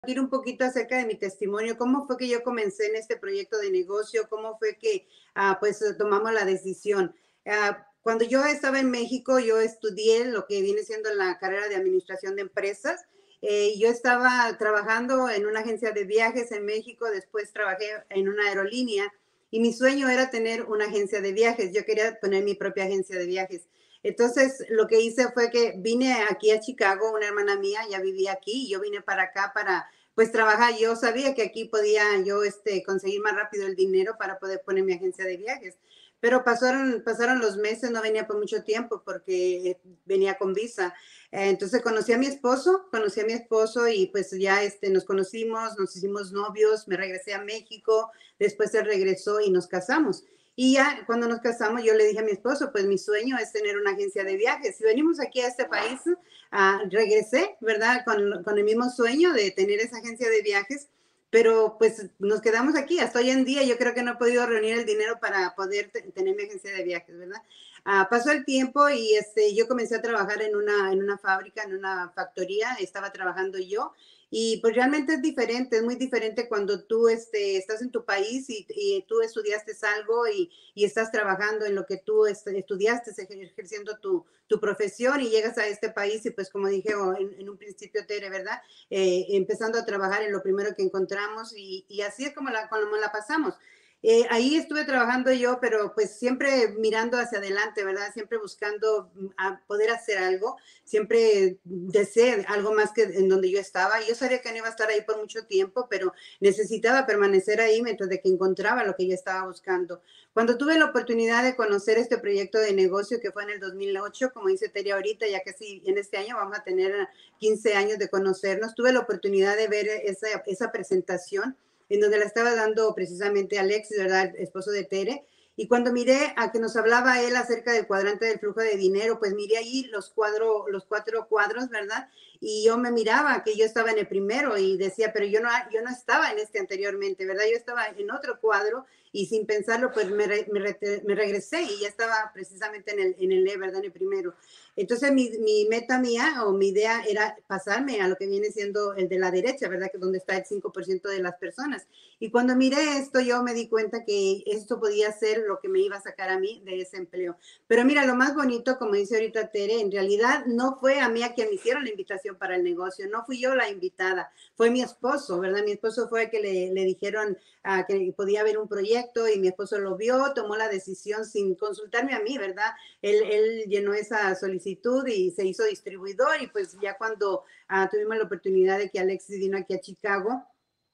compartir un poquito acerca de mi testimonio, cómo fue que yo comencé en este proyecto de negocio, cómo fue que pues tomamos la decisión. Cuando yo estaba en México, yo estudié lo que viene siendo la carrera de administración de empresas. Yo estaba trabajando en una agencia de viajes en México, después trabajé en una aerolínea y mi sueño era tener una agencia de viajes. Yo quería poner mi propia agencia de viajes. Entonces, lo que hice fue que vine aquí a Chicago, una hermana mía ya vivía aquí, y yo vine para acá para, pues, trabajar. Yo sabía que aquí podía yo, conseguir más rápido el dinero para poder poner mi agencia de viajes. Pero pasaron los meses, no venía por mucho tiempo porque venía con visa. Entonces conocí a mi esposo y pues ya nos conocimos, nos hicimos novios, me regresé a México, después él regresó y nos casamos. Y ya cuando nos casamos, yo le dije a mi esposo, pues mi sueño es tener una agencia de viajes. Si venimos aquí a este país, regresé, ¿verdad? Con el mismo sueño de tener esa agencia de viajes, pero pues nos quedamos aquí. Hasta hoy en día yo creo que no he podido reunir el dinero para poder tener mi agencia de viajes, ¿verdad? Pasó el tiempo y yo comencé a trabajar en una fábrica, en una factoría, estaba trabajando yo y pues realmente es diferente, es muy diferente cuando tú estás en tu país y tú estudiaste algo y estás trabajando en lo que tú estudiaste, ejerciendo tu profesión y llegas a este país y pues como dije en un principio, Tere, ¿verdad? Empezando a trabajar en lo primero que encontramos y así es como la pasamos. Ahí estuve trabajando yo, pero pues siempre mirando hacia adelante, ¿verdad? Siempre buscando a poder hacer algo, siempre deseé algo más que en donde yo estaba. Yo sabía que no iba a estar ahí por mucho tiempo, pero necesitaba permanecer ahí mientras de que encontraba lo que yo estaba buscando. Cuando tuve la oportunidad de conocer este proyecto de negocio que fue en el 2008, como dice Teria ahorita, ya que sí, en este año vamos a tener 15 años de conocernos, tuve la oportunidad de ver esa presentación en donde la estaba dando precisamente Alexis, ¿verdad? El esposo de Tere. Y cuando miré a que nos hablaba él acerca del cuadrante del flujo de dinero, pues miré ahí los cuatro cuadros, ¿verdad? Y yo me miraba que yo estaba en el primero y decía, pero yo no estaba en este anteriormente, ¿verdad? Yo estaba en otro cuadro y sin pensarlo, pues me regresé y ya estaba precisamente en el E, ¿verdad? En el primero. Entonces mi meta mía o mi idea era pasarme a lo que viene siendo el de la derecha, ¿verdad? Que es donde está el 5% de las personas. Y cuando miré esto, yo me di cuenta que esto podía ser lo que me iba a sacar a mí de ese empleo. Pero mira, lo más bonito, como dice ahorita Tere, en realidad no fue a mí a quien me hicieron la invitación para el negocio, no fui yo la invitada, fue mi esposo, ¿verdad? Mi esposo fue el que le dijeron que podía haber un proyecto y mi esposo lo vio, tomó la decisión sin consultarme a mí, ¿verdad? Él llenó esa solicitud y se hizo distribuidor y pues ya cuando tuvimos la oportunidad de que Alexis vino aquí a Chicago,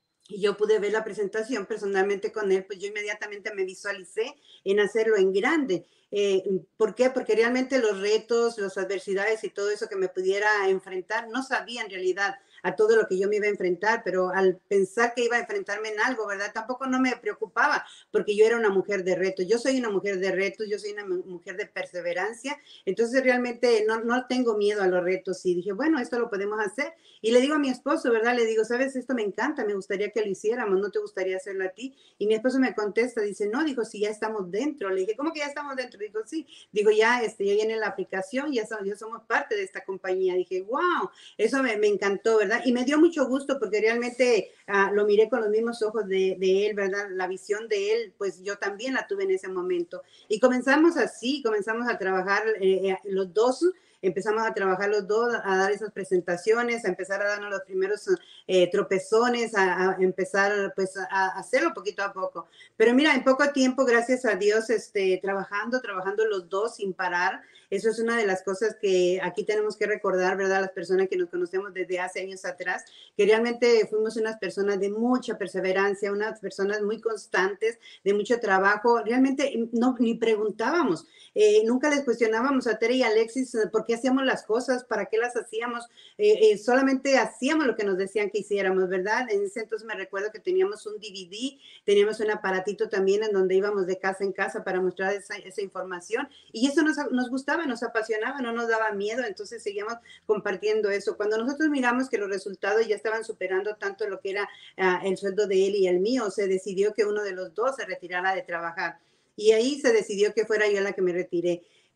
y yo pude ver la presentación personalmente con él, pues yo inmediatamente me visualicé en hacerlo en grande. ¿Por qué? Porque realmente los retos, las adversidades y todo eso que me pudiera enfrentar, no sabía en realidad a todo lo que yo me iba a enfrentar, pero al pensar que iba a enfrentarme en algo, ¿verdad? Tampoco no me preocupaba, porque yo era una mujer de retos. Yo soy una mujer de retos, yo soy una mujer de perseverancia, entonces realmente no tengo miedo a los retos y dije, bueno, esto lo podemos hacer. Y le digo a mi esposo, ¿verdad? Le digo, sabes, esto me encanta, me gustaría que lo hiciéramos, ¿no te gustaría hacerlo a ti? Y mi esposo me contesta, dice, no, dijo, si ya estamos dentro. Le dije, ¿cómo que ya estamos dentro? Dijo, sí. Digo, ya viene la aplicación, ya somos parte de esta compañía. Dije, wow, eso me encantó, ¿verdad? Y me dio mucho gusto porque realmente lo miré con los mismos ojos de él, ¿verdad? La visión de él, pues yo también la tuve en ese momento. Y comenzamos así, comenzamos a trabajar los dos, empezamos a trabajar los dos, a dar esas presentaciones, a empezar a darnos los primeros tropezones, a empezar pues a hacerlo poquito a poco. Pero mira, en poco tiempo, gracias a Dios, trabajando los dos sin parar. Eso es una de las cosas que aquí tenemos que recordar, ¿verdad? Las personas que nos conocemos desde hace años atrás, que realmente fuimos unas personas de mucha perseverancia, unas personas muy constantes, de mucho trabajo. Realmente no, ni preguntábamos. Nunca les cuestionábamos a Tere y a Alexis por qué hacíamos las cosas, para qué las hacíamos, solamente hacíamos lo que nos decían que hiciéramos, ¿verdad? En ese entonces me recuerdo que teníamos un DVD, teníamos un aparatito también en donde íbamos de casa en casa para mostrar esa información y eso nos gustaba, nos apasionaba, no nos daba miedo, entonces seguíamos compartiendo eso. Cuando nosotros miramos que los resultados ya estaban superando tanto lo que era el sueldo de él y el mío, se decidió que uno de los dos se retirara de trabajar y ahí se decidió que fuera yo la que me retiré.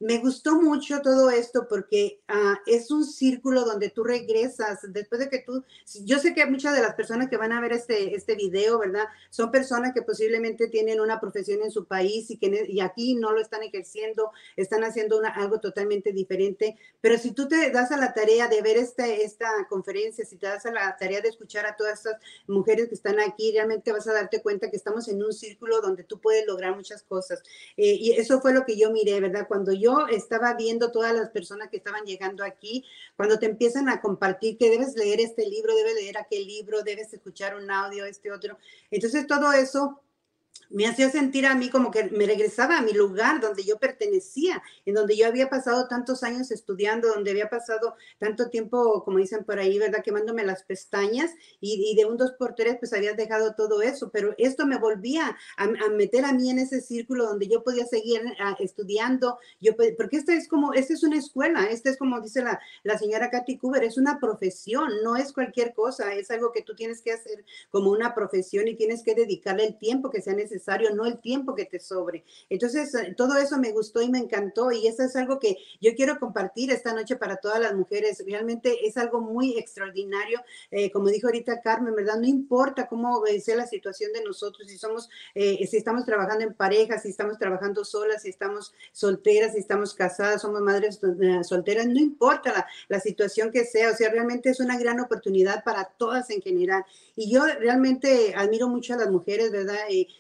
me gustó mucho todo esto porque es un círculo donde tú regresas después de que tú, yo sé que muchas de las personas que van a ver este video, ¿verdad? Son personas que posiblemente tienen una profesión en su país y aquí no lo están ejerciendo, están haciendo algo totalmente diferente, pero si tú te das a la tarea de ver esta conferencia, si te das a la tarea de escuchar a todas estas mujeres que están aquí, realmente vas a darte cuenta que estamos en un círculo donde tú puedes lograr muchas cosas. Y eso fue lo que yo miré, ¿verdad? Cuando yo estaba viendo todas las personas que estaban llegando aquí, cuando te empiezan a compartir que debes leer este libro, debes leer aquel libro, debes escuchar un audio, este otro. Entonces todo eso me hacía sentir a mí como que me regresaba a mi lugar donde yo pertenecía, en donde yo había pasado tantos años estudiando, donde había pasado tanto tiempo, como dicen por ahí, ¿verdad? Quemándome las pestañas y de un dos por tres, pues habías dejado todo eso, pero esto me volvía a meter a mí en ese círculo donde yo podía seguir estudiando, porque esta es una escuela, esta es como dice la señora Katy Cooper, es una profesión, no es cualquier cosa, es algo que tú tienes que hacer como una profesión y tienes que dedicarle el tiempo que sea necesario, no el tiempo que te sobre. Entonces, todo eso me gustó y me encantó y eso es algo que yo quiero compartir esta noche para todas las mujeres. Realmente es algo muy extraordinario. Como dijo ahorita Carmen, ¿verdad? No importa cómo sea la situación de nosotros, si estamos trabajando en pareja, si estamos trabajando solas, si estamos solteras, si estamos casadas, somos madres solteras, no importa la situación que sea, o sea, realmente es una gran oportunidad para todas en general. Y yo realmente admiro mucho a las mujeres, ¿verdad?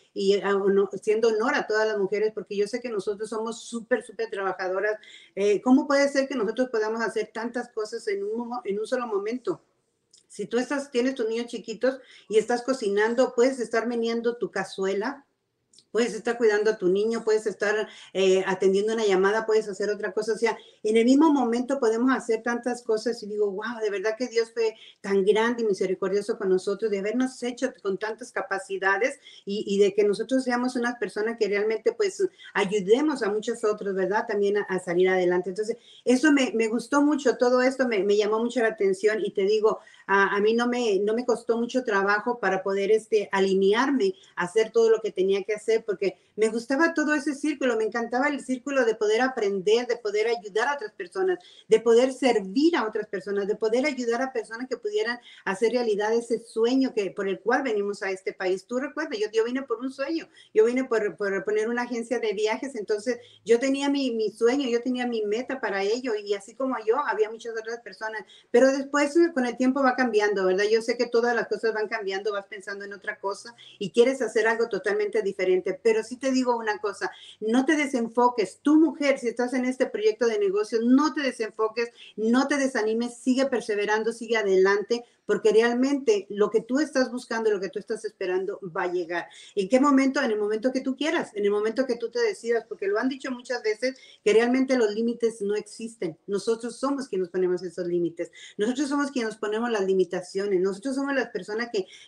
Siendo honor a todas las mujeres, porque yo sé que nosotros somos súper, súper trabajadoras. ¿Cómo puede ser que nosotros podamos hacer tantas cosas en un solo momento? Si tú tienes tus niños chiquitos y estás cocinando, puedes estar meneando tu cazuela, puedes estar cuidando a tu niño, puedes estar atendiendo una llamada, puedes hacer otra cosa. O sea, en el mismo momento podemos hacer tantas cosas y digo, wow, de verdad que Dios fue tan grande y misericordioso con nosotros, de habernos hecho con tantas capacidades y de que nosotros seamos unas personas que realmente pues ayudemos a muchos otros, ¿verdad? También a salir adelante. Entonces, eso me gustó mucho, todo esto me llamó mucho la atención y te digo, a mí no me costó mucho trabajo para poder alinearme a hacer todo lo que tenía que hacer porque me gustaba todo ese círculo, me encantaba el círculo de poder aprender, de poder ayudar a otras personas, de poder servir a otras personas, de poder ayudar a personas que pudieran hacer realidad ese sueño por el cual venimos a este país. Tú recuerdas, yo vine por un sueño, yo vine por poner una agencia de viajes, entonces yo tenía mi sueño, yo tenía mi meta para ello y así como yo, había muchas otras personas, pero después con el tiempo va cambiando, ¿verdad? Yo sé que todas las cosas van cambiando, vas pensando en otra cosa y quieres hacer algo totalmente diferente, pero sí te digo una cosa, no te desenfoques, tú mujer, si estás en este proyecto de negocio, no te desenfoques, no te desanimes, sigue perseverando, sigue adelante, porque realmente lo que tú estás buscando, lo que tú estás esperando va a llegar. ¿En qué momento? En el momento que tú quieras, en el momento que tú te decidas, porque lo han dicho muchas veces que realmente los límites no existen. Nosotros somos quienes nos ponemos esos límites. Nosotros somos quienes nos ponemos las limitaciones. Nosotros somos las personas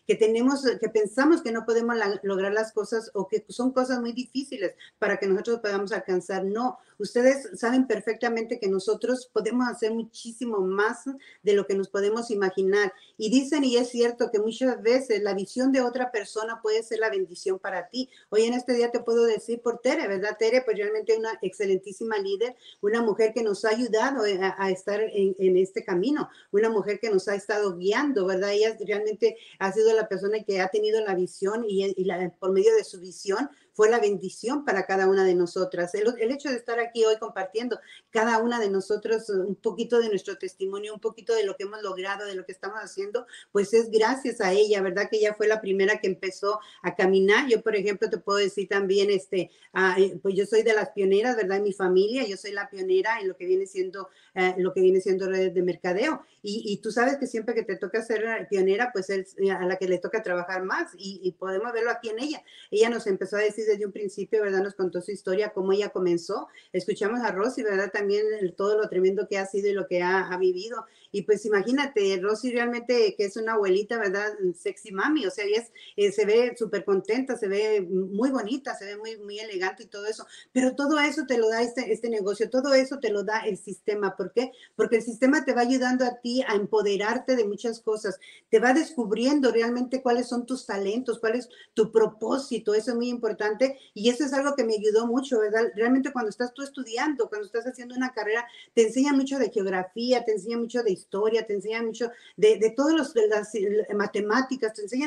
que pensamos que no podemos lograr las cosas o que son cosas muy difíciles para que nosotros podamos alcanzar. No, ustedes saben perfectamente que nosotros podemos hacer muchísimo más de lo que nos podemos imaginar. Y dicen, y es cierto, que muchas veces la visión de otra persona puede ser la bendición para ti. Hoy en este día te puedo decir por Tere, ¿verdad? Tere, pues realmente una excelentísima líder, una mujer que nos ha ayudado a estar en este camino, una mujer que nos ha estado guiando, ¿verdad? Ella realmente ha sido la persona que ha tenido la visión por medio de su visión fue la bendición para cada una de nosotras. El hecho de estar aquí hoy compartiendo cada una de nosotros un poquito de nuestro testimonio, un poquito de lo que hemos logrado, de lo que estamos haciendo, pues es gracias a ella, ¿verdad? Que ella fue la primera que empezó a caminar. Yo, por ejemplo, te puedo decir también, pues yo soy de las pioneras, ¿verdad? En mi familia, yo soy la pionera en lo que viene siendo redes de mercadeo. Y tú sabes que siempre que te toca ser pionera, pues es a la que le toca trabajar más y podemos verlo aquí en ella. Ella nos empezó a decir desde un principio, ¿verdad? Nos contó su historia, cómo ella comenzó. Escuchamos a Rosy, ¿verdad? También todo lo tremendo que ha sido y lo que ha vivido. Y pues imagínate, Rosy realmente que es una abuelita, ¿verdad? Sexy mami, o sea, ella se ve súper contenta, se ve muy bonita, se ve muy, muy elegante y todo eso, pero todo eso te lo da este negocio, todo eso te lo da el sistema. ¿Por qué? Porque el sistema te va ayudando a ti a empoderarte de muchas cosas, te va descubriendo realmente cuáles son tus talentos, cuál es tu propósito, eso es muy importante y eso es algo que me ayudó mucho, ¿verdad? Realmente cuando estás tú estudiando, cuando estás haciendo una carrera, te enseña mucho de geografía, te enseña mucho de historia, te enseña mucho de todos de las matemáticas, te enseñan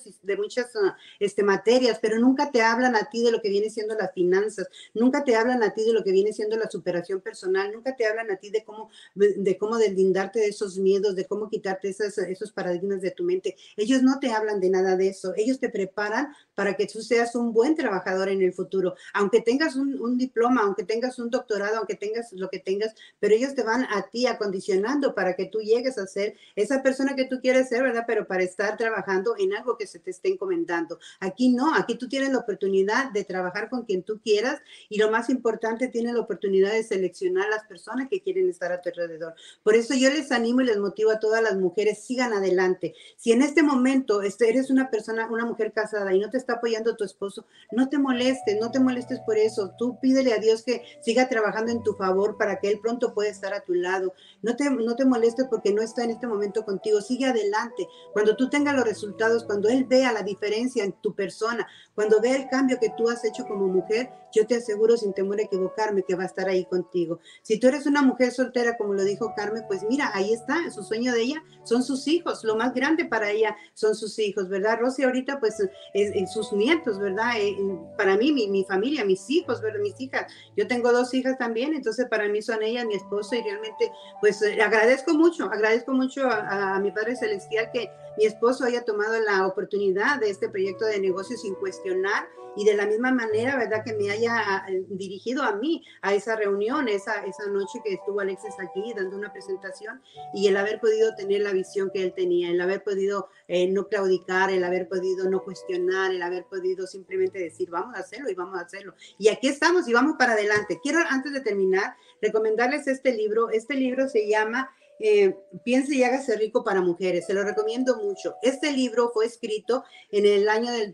de muchas materias, pero nunca te hablan a ti de lo que viene siendo las finanzas, nunca te hablan a ti de lo que viene siendo la superación personal, nunca te hablan a ti de cómo deslindarte de esos miedos, de cómo quitarte esos paradigmas de tu mente. Ellos no te hablan de nada de eso, ellos te preparan para que tú seas un buen trabajador en el futuro, aunque tengas un diploma, aunque tengas un doctorado, aunque tengas lo que tengas, pero ellos te van a ti acondicionando para que tú llegues a ser esa persona que tú quieres ser, ¿verdad? Pero para estar trabajando en algo que se te esté encomendando. Aquí no, aquí tú tienes la oportunidad de trabajar con quien tú quieras y lo más importante, tienes la oportunidad de seleccionar las personas que quieren estar a tu alrededor. Por eso yo les animo y les motivo a todas las mujeres, sigan adelante. Si en este momento eres una persona, una mujer casada y no te está apoyando tu esposo, no te molestes, no te molestes por eso. Tú pídele a Dios que siga trabajando en tu favor para que Él pronto pueda estar a tu lado. No te molestes porque no está en este momento contigo. Sigue adelante. Cuando tú tengas los resultados, cuando Él vea la diferencia en tu persona, cuando vea el cambio que tú has hecho como mujer, yo te aseguro sin temor a equivocarme que va a estar ahí contigo. Si tú eres una mujer soltera, como lo dijo Carmen, pues mira, ahí está, su sueño de ella son sus hijos, lo más grande para ella son sus hijos, ¿verdad? Rosy ahorita pues sus nietos, ¿verdad? Para mí, mi familia, mis hijos, ¿verdad? Mis hijas, yo tengo 2 hijas también, entonces para mí son ellas, mi esposo y realmente pues agradezco mucho a mi Padre Celestial que mi esposo haya tomado la oportunidad de este proyecto de negocio sin cuestionar y de la misma manera, ¿verdad? Que me haya dirigido a mí a esa reunión, esa noche que estuvo Alexis aquí dando una presentación y el haber podido tener la visión que él tenía, el haber podido no claudicar, el haber podido no cuestionar, el haber podido simplemente decir, vamos a hacerlo y vamos a hacerlo. Y aquí estamos y vamos para adelante. Quiero, antes de terminar, recomendarles este libro. Este libro se llama Piense y hágase rico para mujeres. Se lo recomiendo mucho. Este libro fue escrito en el año del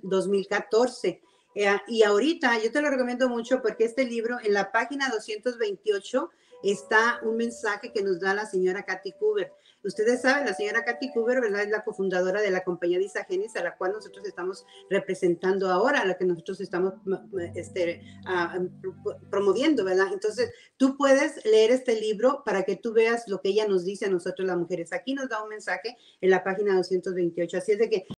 2014. Y ahorita yo te lo recomiendo mucho porque este libro, en la página 228, está un mensaje que nos da la señora Kathy Cooper. Ustedes saben, la señora Kathy Cooper, ¿verdad? Es la cofundadora de la compañía de Isagenis, a la cual nosotros estamos representando ahora, a la que nosotros estamos promoviendo, ¿verdad? Entonces, tú puedes leer este libro para que tú veas lo que ella nos dice a nosotros las mujeres. Aquí nos da un mensaje en la página 228. Así es de que